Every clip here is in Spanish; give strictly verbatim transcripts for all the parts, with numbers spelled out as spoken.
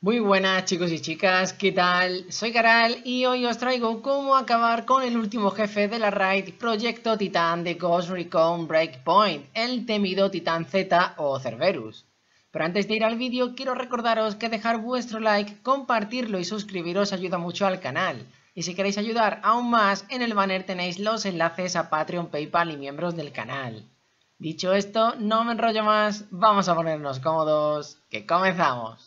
Muy buenas chicos y chicas, ¿qué tal? Soy Garal y hoy os traigo cómo acabar con el último jefe de la raid Proyecto Titán de Ghost Recon Breakpoint, el temido Titán Z o Cerberus. Pero antes de ir al vídeo quiero recordaros que dejar vuestro like, compartirlo y suscribiros ayuda mucho al canal. Y si queréis ayudar aún más, en el banner tenéis los enlaces a Patreon, Paypal y miembros del canal. Dicho esto, no me enrollo más, vamos a ponernos cómodos, que comenzamos.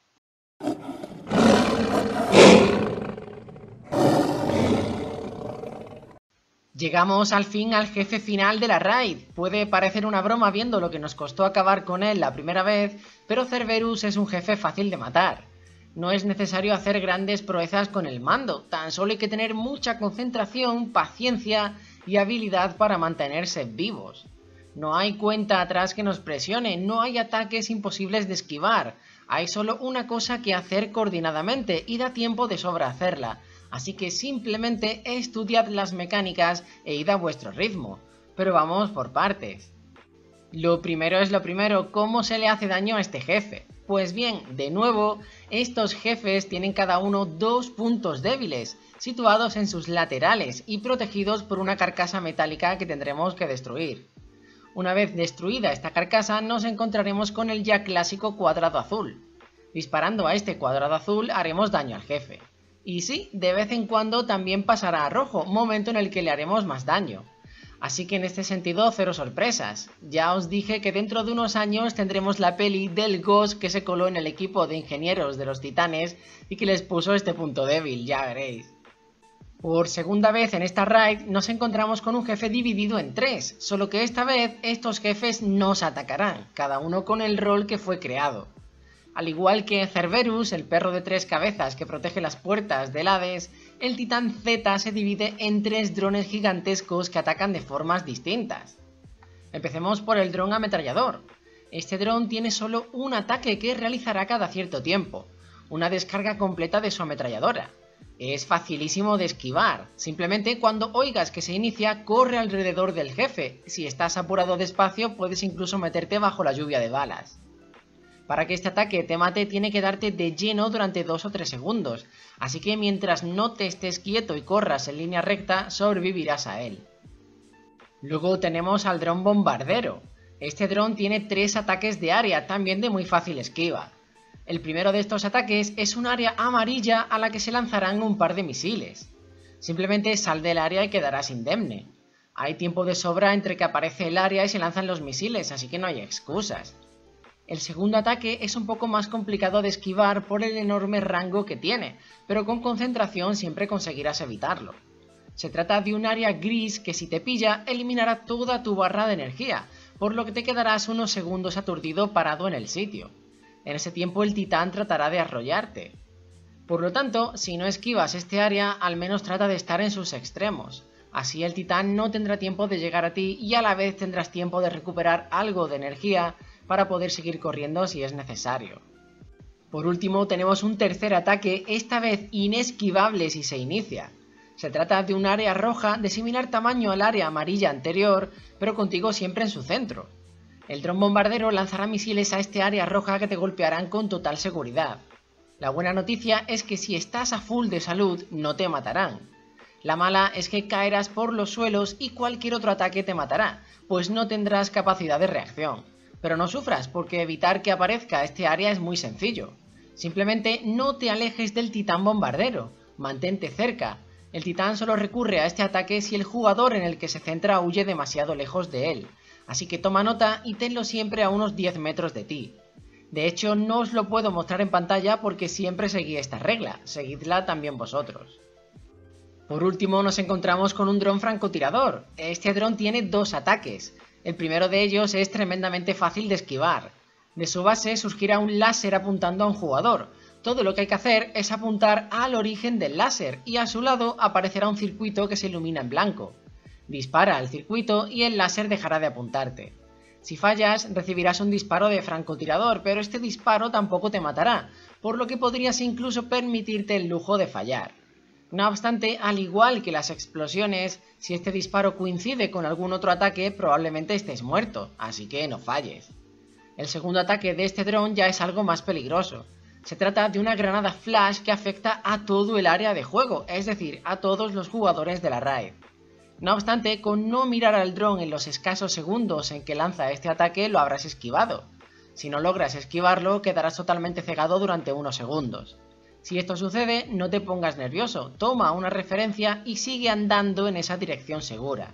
Llegamos al fin al jefe final de la raid. Puede parecer una broma viendo lo que nos costó acabar con él la primera vez, pero Cerberus es un jefe fácil de matar. No es necesario hacer grandes proezas con el mando, tan solo hay que tener mucha concentración, paciencia y habilidad para mantenerse vivos. No hay cuenta atrás que nos presione, no hay ataques imposibles de esquivar, hay solo una cosa que hacer coordinadamente y da tiempo de sobra hacerla. Así que simplemente estudiad las mecánicas e id a vuestro ritmo. Pero vamos por partes. Lo primero es lo primero, ¿cómo se le hace daño a este jefe? Pues bien, de nuevo, estos jefes tienen cada uno dos puntos débiles, situados en sus laterales y protegidos por una carcasa metálica que tendremos que destruir. Una vez destruida esta carcasa, nos encontraremos con el ya clásico cuadrado azul. Disparando a este cuadrado azul haremos daño al jefe. Y sí, de vez en cuando también pasará a rojo, momento en el que le haremos más daño. Así que en este sentido, cero sorpresas. Ya os dije que dentro de unos años tendremos la peli del Ghost que se coló en el equipo de ingenieros de los titanes y que les puso este punto débil, ya veréis. Por segunda vez en esta raid nos encontramos con un jefe dividido en tres, solo que esta vez estos jefes nos atacarán, cada uno con el rol que fue creado. Al igual que Cerberus, el perro de tres cabezas que protege las puertas del Hades, el Titán Z se divide en tres drones gigantescos que atacan de formas distintas. Empecemos por el dron ametrallador. Este dron tiene solo un ataque que realizará cada cierto tiempo, una descarga completa de su ametralladora. Es facilísimo de esquivar, simplemente cuando oigas que se inicia corre alrededor del jefe, si estás apurado despacio puedes incluso meterte bajo la lluvia de balas. Para que este ataque te mate tiene que darte de lleno durante dos o tres segundos, así que mientras no te estés quieto y corras en línea recta sobrevivirás a él. Luego tenemos al dron bombardero. Este dron tiene tres ataques de área, también de muy fácil esquiva. El primero de estos ataques es un área amarilla a la que se lanzarán un par de misiles. Simplemente sal del área y quedarás indemne. Hay tiempo de sobra entre que aparece el área y se lanzan los misiles, así que no hay excusas. El segundo ataque es un poco más complicado de esquivar por el enorme rango que tiene, pero con concentración siempre conseguirás evitarlo. Se trata de un área gris que si te pilla eliminará toda tu barra de energía, por lo que te quedarás unos segundos aturdido parado en el sitio. En ese tiempo el titán tratará de arrollarte. Por lo tanto, si no esquivas este área, al menos trata de estar en sus extremos. Así el titán no tendrá tiempo de llegar a ti y a la vez tendrás tiempo de recuperar algo de energía para poder seguir corriendo si es necesario. Por último tenemos un tercer ataque, esta vez inesquivable si se inicia. Se trata de un área roja de similar tamaño al área amarilla anterior, pero contigo siempre en su centro. El dron bombardero lanzará misiles a este área roja que te golpearán con total seguridad. La buena noticia es que si estás a full de salud no te matarán. La mala es que caerás por los suelos y cualquier otro ataque te matará, pues no tendrás capacidad de reacción. Pero no sufras, porque evitar que aparezca este área es muy sencillo. Simplemente no te alejes del titán bombardero, mantente cerca. El titán solo recurre a este ataque si el jugador en el que se centra huye demasiado lejos de él. Así que toma nota y tenlo siempre a unos diez metros de ti. De hecho, no os lo puedo mostrar en pantalla porque siempre seguí esta regla, seguidla también vosotros. Por último nos encontramos con un dron francotirador. Este dron tiene dos ataques. El primero de ellos es tremendamente fácil de esquivar. De su base surgirá un láser apuntando a un jugador. Todo lo que hay que hacer es apuntar al origen del láser y a su lado aparecerá un circuito que se ilumina en blanco. Dispara al circuito y el láser dejará de apuntarte. Si fallas, recibirás un disparo de francotirador, pero este disparo tampoco te matará, por lo que podrías incluso permitirte el lujo de fallar. No obstante, al igual que las explosiones, si este disparo coincide con algún otro ataque, probablemente estés muerto, así que no falles. El segundo ataque de este dron ya es algo más peligroso. Se trata de una granada flash que afecta a todo el área de juego, es decir, a todos los jugadores de la raid. No obstante, con no mirar al dron en los escasos segundos en que lanza este ataque lo habrás esquivado. Si no logras esquivarlo, quedarás totalmente cegado durante unos segundos. Si esto sucede, no te pongas nervioso, toma una referencia y sigue andando en esa dirección segura.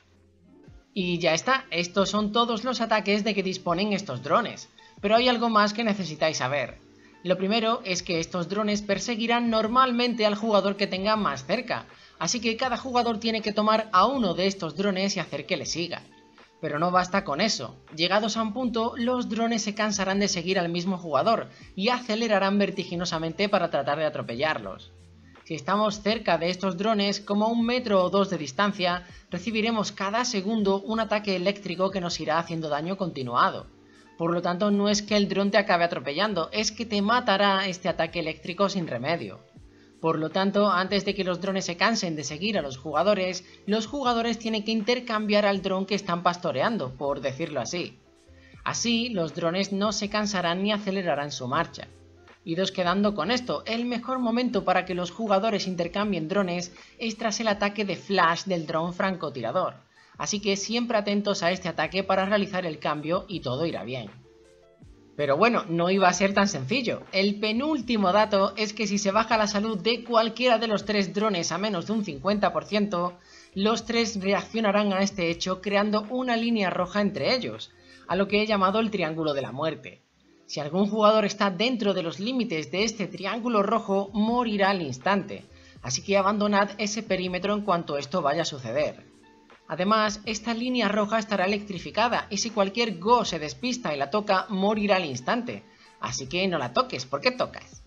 Y ya está, estos son todos los ataques de que disponen estos drones, pero hay algo más que necesitáis saber. Lo primero es que estos drones perseguirán normalmente al jugador que tenga más cerca, así que cada jugador tiene que tomar a uno de estos drones y hacer que le siga. Pero no basta con eso, llegados a un punto, los drones se cansarán de seguir al mismo jugador y acelerarán vertiginosamente para tratar de atropellarlos. Si estamos cerca de estos drones, como a un metro o dos de distancia, recibiremos cada segundo un ataque eléctrico que nos irá haciendo daño continuado. Por lo tanto, no es que el dron te acabe atropellando, es que te matará este ataque eléctrico sin remedio. Por lo tanto, antes de que los drones se cansen de seguir a los jugadores, los jugadores tienen que intercambiar al dron que están pastoreando, por decirlo así. Así, los drones no se cansarán ni acelerarán su marcha. Idos quedando con esto, el mejor momento para que los jugadores intercambien drones es tras el ataque de flash del dron francotirador, así que siempre atentos a este ataque para realizar el cambio y todo irá bien. Pero bueno, no iba a ser tan sencillo. El penúltimo dato es que si se baja la salud de cualquiera de los tres drones a menos de un cincuenta por ciento, los tres reaccionarán a este hecho creando una línea roja entre ellos, a lo que he llamado el triángulo de la muerte. Si algún jugador está dentro de los límites de este triángulo rojo, morirá al instante, así que abandonad ese perímetro en cuanto esto vaya a suceder. Además, esta línea roja estará electrificada y si cualquier Go se despista y la toca, morirá al instante, así que no la toques, ¿por qué tocas?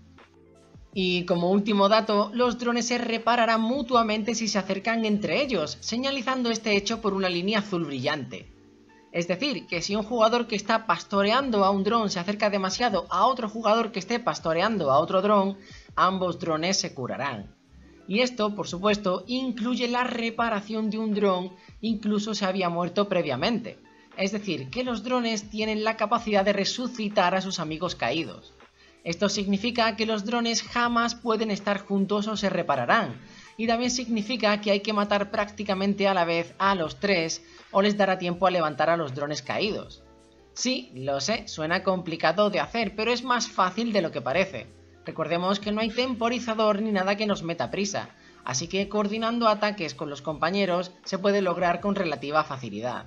Y como último dato, los drones se repararán mutuamente si se acercan entre ellos, señalizando este hecho por una línea azul brillante. Es decir, que si un jugador que está pastoreando a un dron se acerca demasiado a otro jugador que esté pastoreando a otro dron, ambos drones se curarán. Y esto, por supuesto, incluye la reparación de un dron incluso se había muerto previamente. Es decir, que los drones tienen la capacidad de resucitar a sus amigos caídos. Esto significa que los drones jamás pueden estar juntos o se repararán, y también significa que hay que matar prácticamente a la vez a los tres o les dará tiempo a levantar a los drones caídos. Sí, lo sé, suena complicado de hacer, pero es más fácil de lo que parece. Recordemos que no hay temporizador ni nada que nos meta prisa, así que coordinando ataques con los compañeros se puede lograr con relativa facilidad.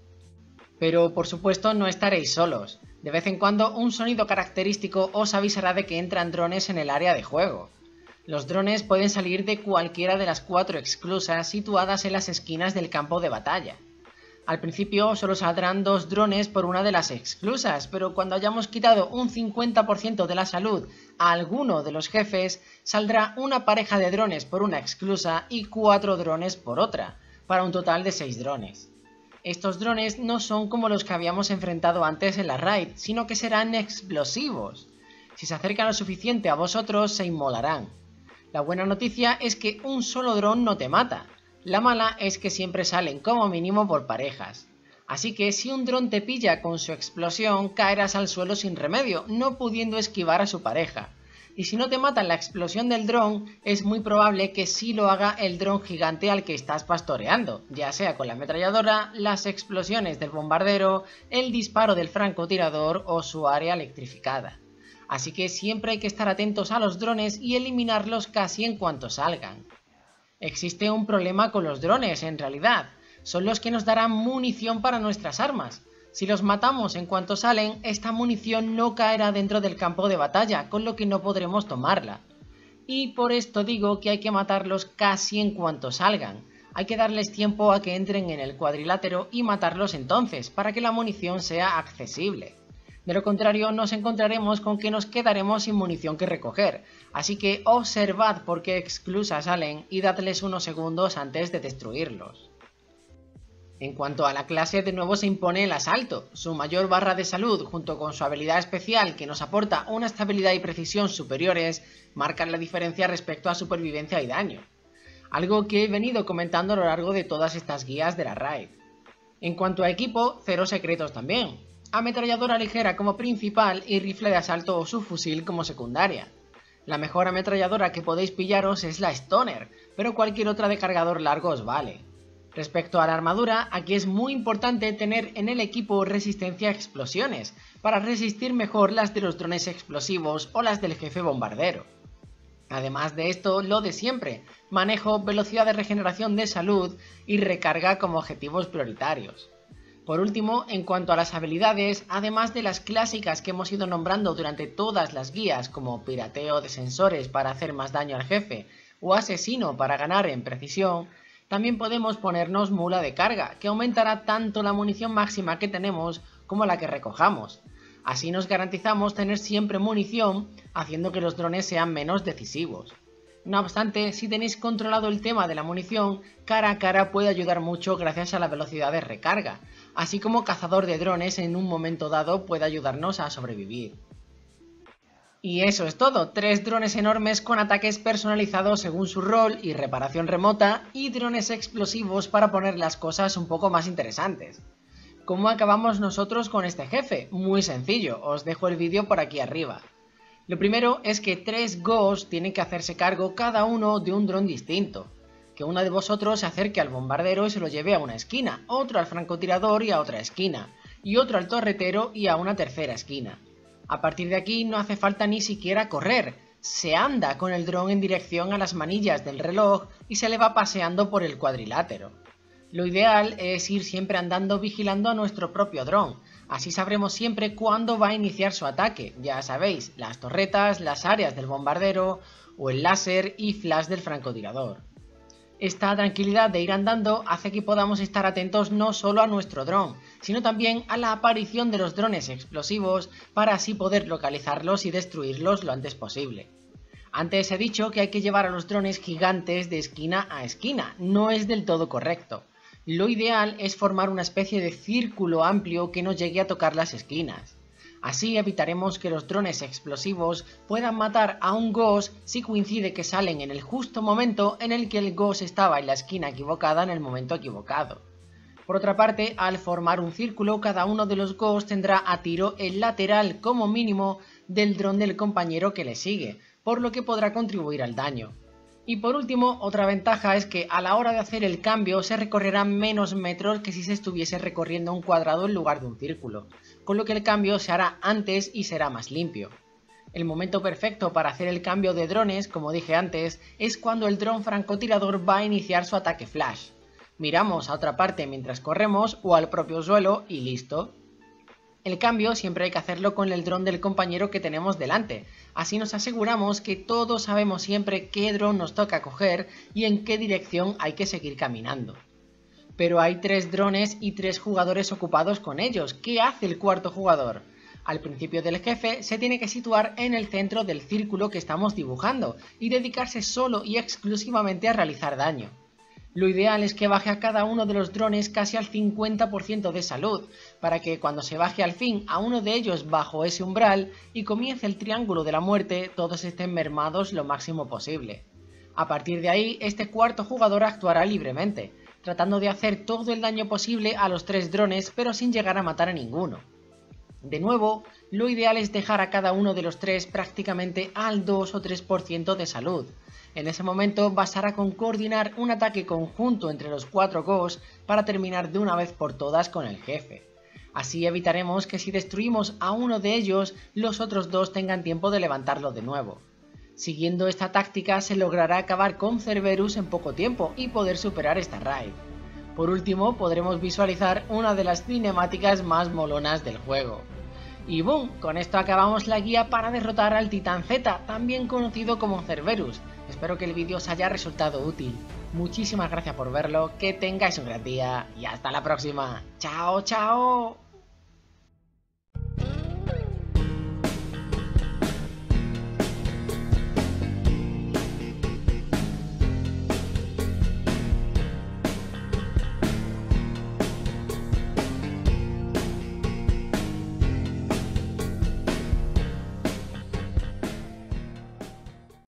Pero por supuesto no estaréis solos, de vez en cuando un sonido característico os avisará de que entran drones en el área de juego. Los drones pueden salir de cualquiera de las cuatro exclusas situadas en las esquinas del campo de batalla. Al principio solo saldrán dos drones por una de las exclusas, pero cuando hayamos quitado un cincuenta por ciento de la salud a alguno de los jefes, saldrá una pareja de drones por una exclusa y cuatro drones por otra, para un total de seis drones. Estos drones no son como los que habíamos enfrentado antes en la raid, sino que serán explosivos. Si se acercan lo suficiente a vosotros, se inmolarán. La buena noticia es que un solo dron no te mata. La mala es que siempre salen como mínimo por parejas. Así que si un dron te pilla con su explosión, caerás al suelo sin remedio, no pudiendo esquivar a su pareja. Y si no te matan la explosión del dron, es muy probable que sí lo haga el dron gigante al que estás pastoreando, ya sea con la ametralladora, las explosiones del bombardero, el disparo del francotirador o su área electrificada. Así que siempre hay que estar atentos a los drones y eliminarlos casi en cuanto salgan. Existe un problema con los drones en realidad, son los que nos darán munición para nuestras armas. Si los matamos en cuanto salen, esta munición no caerá dentro del campo de batalla, con lo que no podremos tomarla. Y por esto digo que hay que matarlos casi en cuanto salgan. Hay que darles tiempo a que entren en el cuadrilátero y matarlos entonces, para que la munición sea accesible. De lo contrario, nos encontraremos con que nos quedaremos sin munición que recoger, así que observad por qué exclusas salen y dadles unos segundos antes de destruirlos. En cuanto a la clase, de nuevo se impone el asalto. Su mayor barra de salud, junto con su habilidad especial que nos aporta una estabilidad y precisión superiores, marcan la diferencia respecto a supervivencia y daño. Algo que he venido comentando a lo largo de todas estas guías de la raid. En cuanto a equipo, cero secretos también. ametralladora ligera como principal y rifle de asalto o subfusil como secundaria. La mejor ametralladora que podéis pillaros es la Stoner, pero cualquier otra de cargador largo os vale. Respecto a la armadura, aquí es muy importante tener en el equipo resistencia a explosiones, para resistir mejor las de los drones explosivos o las del jefe bombardero. Además de esto, lo de siempre, manejo, velocidad de regeneración de salud y recarga como objetivos prioritarios. Por último, en cuanto a las habilidades, además de las clásicas que hemos ido nombrando durante todas las guías, como pirateo de sensores para hacer más daño al jefe, o asesino para ganar en precisión, también podemos ponernos mula de carga, que aumentará tanto la munición máxima que tenemos como la que recojamos. Así nos garantizamos tener siempre munición, haciendo que los drones sean menos decisivos. No obstante, si tenéis controlado el tema de la munición, cara a cara puede ayudar mucho gracias a la velocidad de recarga, así como cazador de drones en un momento dado puede ayudarnos a sobrevivir. Y eso es todo, tres drones enormes con ataques personalizados según su rol y reparación remota, y drones explosivos para poner las cosas un poco más interesantes. ¿Cómo acabamos nosotros con este jefe? Muy sencillo, os dejo el vídeo por aquí arriba. Lo primero es que tres Ghosts tienen que hacerse cargo cada uno de un dron distinto. Que uno de vosotros se acerque al bombardero y se lo lleve a una esquina, otro al francotirador y a otra esquina, y otro al torretero y a una tercera esquina. A partir de aquí no hace falta ni siquiera correr, se anda con el dron en dirección a las manillas del reloj y se le va paseando por el cuadrilátero. Lo ideal es ir siempre andando vigilando a nuestro propio dron, así sabremos siempre cuándo va a iniciar su ataque, ya sabéis, las torretas, las áreas del bombardero o el láser y flash del francotirador. Esta tranquilidad de ir andando hace que podamos estar atentos no solo a nuestro dron, sino también a la aparición de los drones explosivos para así poder localizarlos y destruirlos lo antes posible. Antes he dicho que hay que llevar a los drones gigantes de esquina a esquina, no es del todo correcto. Lo ideal es formar una especie de círculo amplio que no llegue a tocar las esquinas. Así evitaremos que los drones explosivos puedan matar a un Ghost si coincide que salen en el justo momento en el que el Ghost estaba en la esquina equivocada en el momento equivocado. Por otra parte, al formar un círculo, cada uno de los Ghosts tendrá a tiro el lateral como mínimo del dron del compañero que le sigue, por lo que podrá contribuir al daño. Y por último, otra ventaja es que a la hora de hacer el cambio se recorrerán menos metros que si se estuviese recorriendo un cuadrado en lugar de un círculo, con lo que el cambio se hará antes y será más limpio. El momento perfecto para hacer el cambio de drones, como dije antes, es cuando el dron francotirador va a iniciar su ataque flash. Miramos a otra parte mientras corremos o al propio suelo y listo. El cambio siempre hay que hacerlo con el dron del compañero que tenemos delante, así nos aseguramos que todos sabemos siempre qué dron nos toca coger y en qué dirección hay que seguir caminando. Pero hay tres drones y tres jugadores ocupados con ellos, ¿qué hace el cuarto jugador? Al principio del jefe se tiene que situar en el centro del círculo que estamos dibujando y dedicarse solo y exclusivamente a realizar daño. Lo ideal es que baje a cada uno de los drones casi al cincuenta por ciento de salud, para que cuando se baje al fin a uno de ellos bajo ese umbral y comience el triángulo de la muerte, todos estén mermados lo máximo posible. A partir de ahí, este cuarto jugador actuará libremente, tratando de hacer todo el daño posible a los tres drones pero sin llegar a matar a ninguno. De nuevo, lo ideal es dejar a cada uno de los tres prácticamente al dos o tres por ciento de salud. En ese momento bastará con coordinar un ataque conjunto entre los cuatro Ghosts para terminar de una vez por todas con el jefe. Así evitaremos que si destruimos a uno de ellos, los otros dos tengan tiempo de levantarlo de nuevo. Siguiendo esta táctica se logrará acabar con Cerberus en poco tiempo y poder superar esta raid. Por último, podremos visualizar una de las cinemáticas más molonas del juego. Y boom, con esto acabamos la guía para derrotar al Titán Z, también conocido como Cerberus. Espero que el vídeo os haya resultado útil. Muchísimas gracias por verlo, que tengáis un gran día y hasta la próxima. ¡Chao, chao!